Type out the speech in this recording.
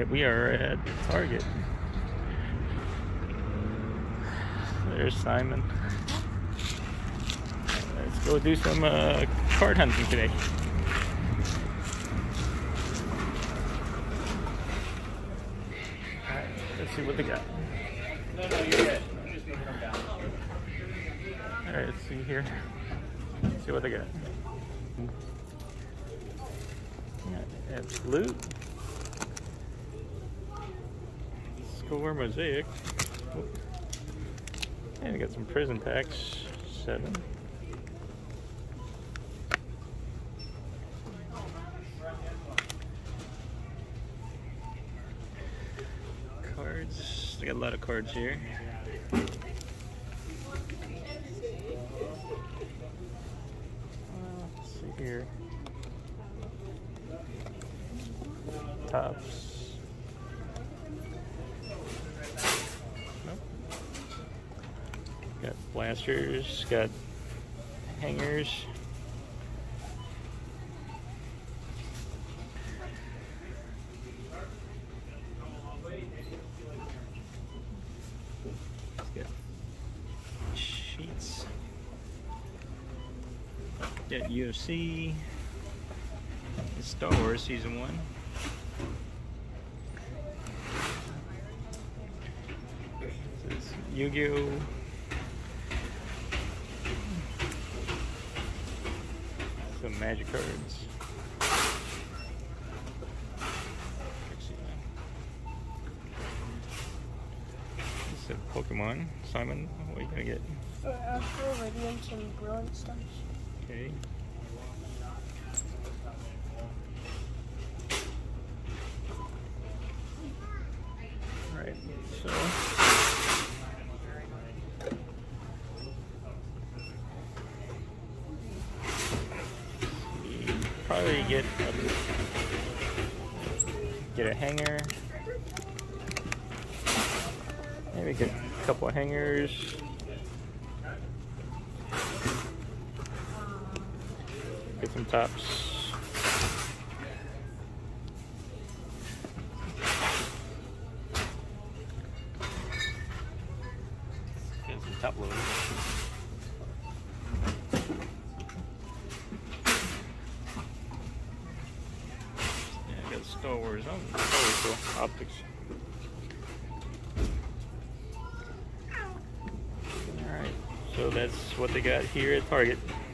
Alright, we are at Target. There's Simon. Let's go do some card hunting today. Alright, let's see what they got. No, you're good. I'm just moving them down. Alright, let's see here. Let's see what they got. Absolute. Score mosaic. And we got some prison packs. 7. Cards. They got a lot of cards here. Let's see here. Tops. Nope. Got blasters, got hangers. Got sheets. Got UFC. Star Wars Season 1. Yu-Gi-Oh! Some magic cards. It's a Pokemon. Simon, what are you gonna get? Astral Radiance and Brilliant Stones. Okay. Alright, so probably get a hanger. Maybe get a couple of hangers. Get some tops. Get some top loaders. Star Wars, oh, very cool optics. Alright, so that's what they got here at Target.